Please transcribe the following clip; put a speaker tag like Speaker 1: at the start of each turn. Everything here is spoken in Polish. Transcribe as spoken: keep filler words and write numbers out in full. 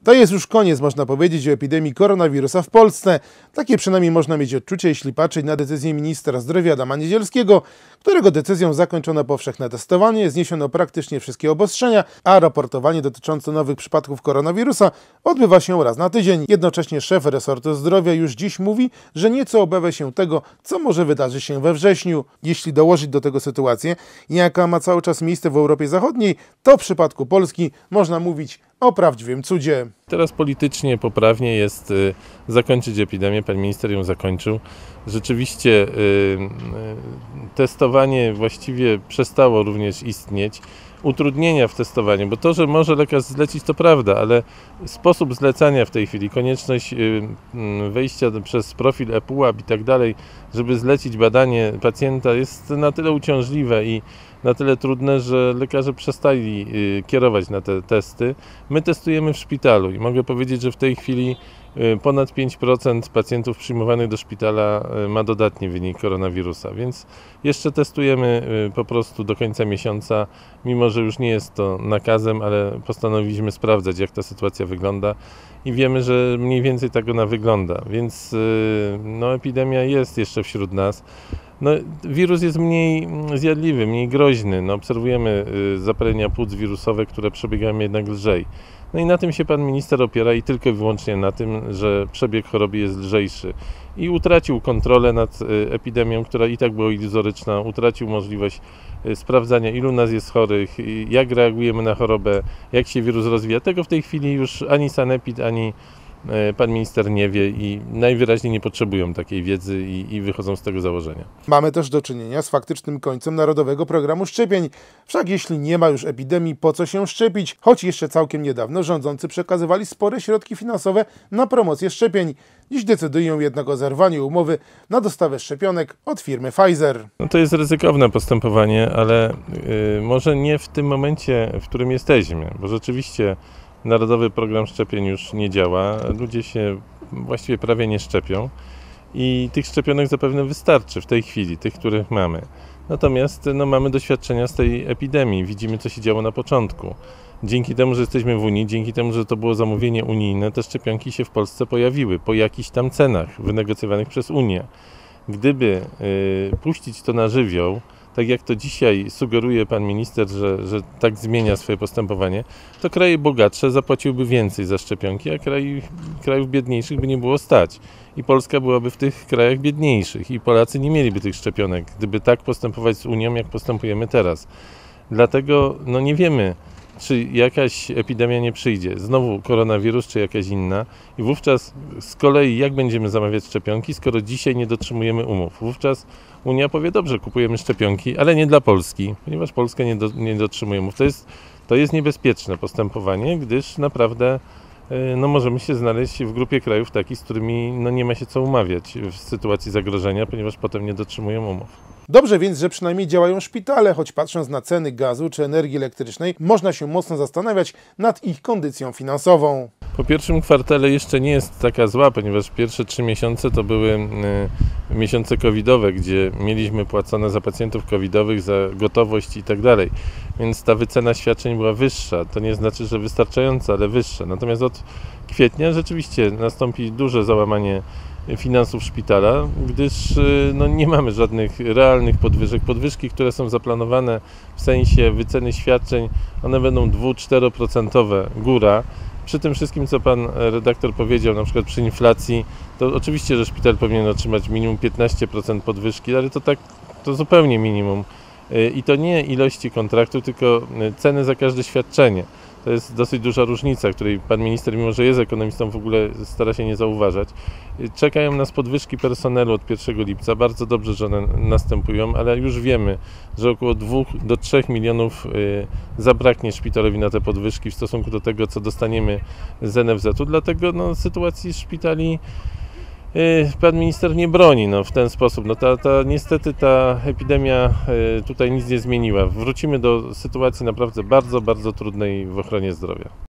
Speaker 1: To jest już koniec, można powiedzieć, o epidemii koronawirusa w Polsce. Takie przynajmniej można mieć odczucie, jeśli patrzeć na decyzję ministra zdrowia Adama Niedzielskiego, którego decyzją zakończono powszechne testowanie, zniesiono praktycznie wszystkie obostrzenia, a raportowanie dotyczące nowych przypadków koronawirusa odbywa się raz na tydzień. Jednocześnie szef resortu zdrowia już dziś mówi, że nieco obawia się tego, co może wydarzyć się we wrześniu. Jeśli dołożyć do tego sytuację, jaka ma cały czas miejsce w Europie Zachodniej, to w przypadku Polski można mówić o prawdziwym cudzie.
Speaker 2: Teraz politycznie poprawnie jest y, zakończyć epidemię. Pan minister ją zakończył. Rzeczywiście y, y, testowanie właściwie przestało również istnieć. Utrudnienia w testowaniu, bo to, że może lekarz zlecić, to prawda, ale sposób zlecania w tej chwili, konieczność wejścia przez profil ePUAP i tak dalej, żeby zlecić badanie pacjenta, jest na tyle uciążliwe i na tyle trudne, że lekarze przestali kierować na te testy. My testujemy w szpitalu i mogę powiedzieć, że w tej chwili ponad pięć procent pacjentów przyjmowanych do szpitala ma dodatni wynik koronawirusa, więc jeszcze testujemy po prostu do końca miesiąca, mimo że już nie jest to nakazem, ale postanowiliśmy sprawdzać, jak ta sytuacja wygląda i wiemy, że mniej więcej tak ona wygląda, więc no, epidemia jest jeszcze wśród nas. No, wirus jest mniej zjadliwy, mniej groźny. No, obserwujemy zapalenia płuc wirusowe, które przebiegają jednak lżej. No i na tym się pan minister opiera i tylko i wyłącznie na tym, że przebieg choroby jest lżejszy. I utracił kontrolę nad epidemią, która i tak była iluzoryczna, utracił możliwość sprawdzania, ilu nas jest chorych, jak reagujemy na chorobę, jak się wirus rozwija. Tego w tej chwili już ani sanepid, ani pan minister nie wie i najwyraźniej nie potrzebują takiej wiedzy i, i wychodzą z tego założenia.
Speaker 1: Mamy też do czynienia z faktycznym końcem Narodowego Programu Szczepień. Wszak jeśli nie ma już epidemii, po co się szczepić? Choć jeszcze całkiem niedawno rządzący przekazywali spore środki finansowe na promocję szczepień. Dziś decydują jednak o zerwaniu umowy na dostawę szczepionek od firmy Pfizer.
Speaker 2: No to jest ryzykowne postępowanie, ale yy, może nie w tym momencie, w którym jesteśmy, bo rzeczywiście Narodowy Program Szczepień już nie działa, ludzie się właściwie prawie nie szczepią i tych szczepionek zapewne wystarczy w tej chwili, tych, których mamy. Natomiast no, mamy doświadczenia z tej epidemii, widzimy, co się działo na początku. Dzięki temu, że jesteśmy w Unii, dzięki temu, że to było zamówienie unijne, te szczepionki się w Polsce pojawiły po jakichś tam cenach wynegocjowanych przez Unię. Gdyby y, puścić to na żywioł, tak jak to dzisiaj sugeruje pan minister, że, że tak zmienia swoje postępowanie, to kraje bogatsze zapłaciłyby więcej za szczepionki, a kraj, krajów biedniejszych by nie było stać. I Polska byłaby w tych krajach biedniejszych i Polacy nie mieliby tych szczepionek, gdyby tak postępować z Unią, jak postępujemy teraz. Dlatego no nie wiemy, czy jakaś epidemia nie przyjdzie, znowu koronawirus, czy jakaś inna i wówczas z kolei jak będziemy zamawiać szczepionki, skoro dzisiaj nie dotrzymujemy umów. Wówczas Unia powie, dobrze, kupujemy szczepionki, ale nie dla Polski, ponieważ Polska nie, do, nie dotrzymuje umów. To jest, to jest niebezpieczne postępowanie, gdyż naprawdę no, możemy się znaleźć w grupie krajów takich, z którymi no, nie ma się co umawiać w sytuacji zagrożenia, ponieważ potem nie dotrzymują umów.
Speaker 1: Dobrze więc, że przynajmniej działają szpitale, choć patrząc na ceny gazu czy energii elektrycznej, można się mocno zastanawiać nad ich kondycją finansową.
Speaker 2: Po pierwszym kwartale jeszcze nie jest taka zła, ponieważ pierwsze trzy miesiące to były y, miesiące covidowe, gdzie mieliśmy płacone za pacjentów covidowych, za gotowość i tak dalej. Więc ta wycena świadczeń była wyższa. To nie znaczy, że wystarczająca, ale wyższa. Natomiast od kwietnia rzeczywiście nastąpi duże załamanie finansów szpitala, gdyż no, nie mamy żadnych realnych podwyżek. Podwyżki, które są zaplanowane w sensie wyceny świadczeń, one będą dwu-cztero procentowe góra. Przy tym wszystkim, co pan redaktor powiedział, na przykład przy inflacji, to oczywiście, że szpital powinien otrzymać minimum piętnaście procent podwyżki, ale to tak, to zupełnie minimum. I to nie ilości kontraktu, tylko ceny za każde świadczenie. To jest dosyć duża różnica, której pan minister, mimo że jest ekonomistą, w ogóle stara się nie zauważać. Czekają nas podwyżki personelu od pierwszego lipca. Bardzo dobrze, że one następują, ale już wiemy, że około dwóch do trzech milionów zabraknie szpitalowi na te podwyżki w stosunku do tego, co dostaniemy z en ef zetu. Dlatego no, sytuacji szpitali pan minister nie broni no, w ten sposób. No, ta, ta, niestety ta epidemia tutaj nic nie zmieniła. Wrócimy do sytuacji naprawdę bardzo, bardzo trudnej w ochronie zdrowia.